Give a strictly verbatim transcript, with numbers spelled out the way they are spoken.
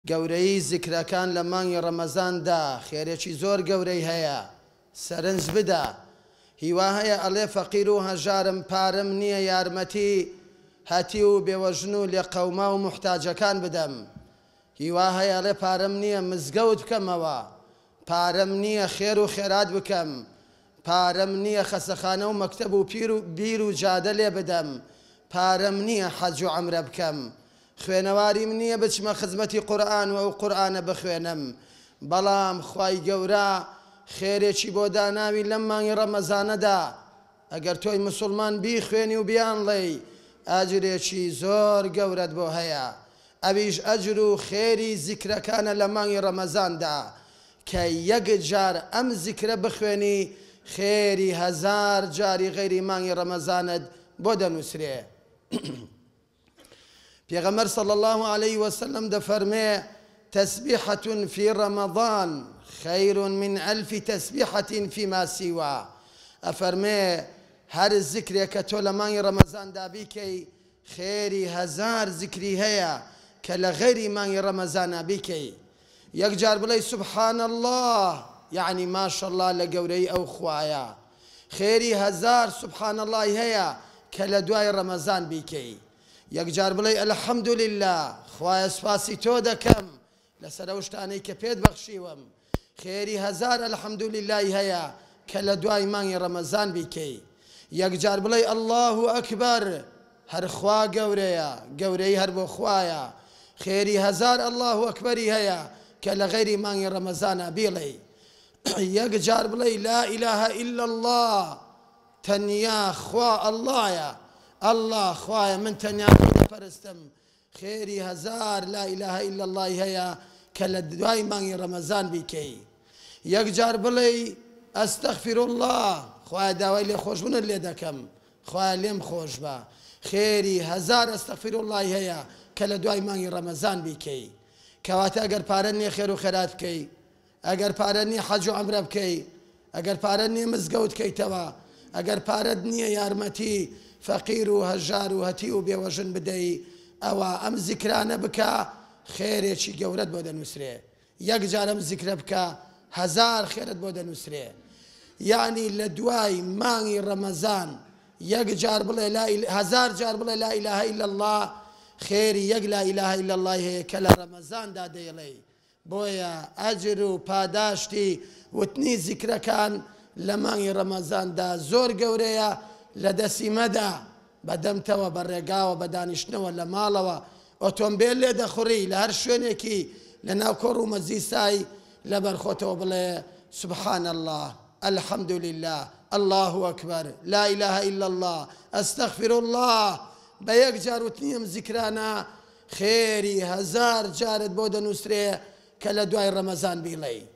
گەورەی زیکرەکان لە مانگی ڕەمەزاندا خێرێکی زۆر گەورەی هەیە. سەرنج بدە، هیوا هەیە ئەڵێ فەقیر و هەژارم پارەم نییە یارمەتی هەتی و بێوەژن و لێ قەوما و موحتاجەکان بدەم. هیوا هەیە ئەڵێ پارەم نییە مزگەوت بکەمەوە، پارەم نییە خێر و خێرات بکەم، پارەم نییە خەسەخانە و مەکتەب و پیر و بیر و جادە لێ بدەم، پارەم نییە حەج و عەمرە بکەم، خوێنەواریم نییە بچمە خزمەتی قورئان و ئەو قورئانە بخوێنم. بەڵام خوای گەورە خێرێکی بۆ داناوی لەم مانگی ڕەمەزانەدا ئەگەر تۆی موسڵمان بیخوێنی و بیانڵێی ئاجرێکی زۆر گەورەت بۆ هەیە. ئەویش ئەجر و خێری زیکرەکانە لە مانگی ڕەمەزاندا کە یەک جار ئەم زیکرە بخوێنی خێری هەزار جاری غەیری مانگی ڕەمەزانت بۆ دەنووسرێ. پێغەمبەر صلی الله عليه وسلم دەفەرمێ تسبيحة في رمضان خير من ألف تسبيحة فيما سوى. أفرمي هر الذكر كتولمان رمضان دابيكي خيري هزار ذكري هيا كالغير من رمضان بيكي يقجار بلي سبحان الله يعني ما شاء الله لقوري أو خوايا خيري هزار سبحان الله هيا كالدواي رمضان بيكي يقجار بلي الحمد لله خوايا سپاسی تۆ دەکەم لەسەر ئەو شتانەی کە پێت بەخشیوەم خێری هەزار الحمد لله هەیە کە لە دوای مانگی ڕەمەزان بیکەی. یەکجار بڵێ الله ئەکبەر هەر خوا گەورەیە گەورەی هەر بۆ خوایە خێری هەزار الله ئەکبەری هەیە کە لە غەیری مانگی ڕەمەزانە بیڵێ. یەکجار بڵێ لا إله إلا الله تەنیا خوا ئەڵڵایە الله خوایە من تەنیا دەپەرستم خێری هەزار لا إله إلا الله هەیە کە لە دوای مانگی ڕەمەزان بیکەی. یەکجار بڵێ ئەستەغفر الله خوایە داوای لێخۆشبوونت لێ دەکەم خوایە لێم خۆش بە خێری هەزار ئەستەغفر الله هەیە کە لە دوای مانگی ڕەمەزان بیکەی. کەواتە ئەگەر پارە نییە خێر و خێرات بکەی، ئەگەر پارە نییە حەج و عەمرە بکەی، ئەگەر پارە نییە مزگەوت بکەیتەوە، ئەگەر پارەت نییە یارمەتی فەقیر و هەژار و هەتی و بێوەژن بدەی، ئەوە ئەم زیکرانە بکە خێرێکی گەورەت بۆ دەنووسرێ. یەک جار ئەم زیکرە بکە هەزار خێرت بۆ دەنووسرێ. یعنی لە دوای مانگی ڕەمەزان یەک جار بڵێ هەزار جار بڵێ لا إله إلا الله خێری یەک لا إله إلا الله هەیە کە لە ڕەمەزاندا دەیڵێ. بۆیە ئەجر و پاداشتی وتنی زیکرەکان لە مانگی ڕەمەزاندا زۆر گەورەیە. لە دەسیمەدا بەدەمتەوە بەڕێگاوە بە دانیشتنەوە لە ماڵەوە ئۆتۆمبیل لێ دەخوڕی لە هەر شوێنێکی لە ناو کۆڕ و مەزیسای لەبەر خۆتەوە بڵێ سبحان الله الحمد لله الله أكبر لا إله إلا الله أستغفر الله بە یەک جار وتنیم زیکرانە خێری هەزار جارت بۆ دەنووسرێ کە لە دوای ڕەمەزان بیڵێی.